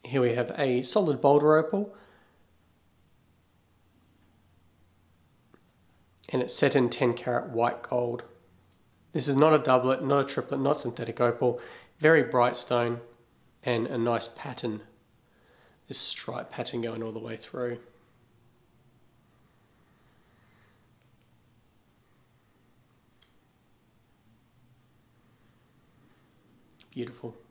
Here we have a solid Boulder opal, and it's set in 10 karat white gold. This is not a doublet, not a triplet, not synthetic opal, very bright stone and a nice pattern. This stripe pattern going all the way through. Beautiful.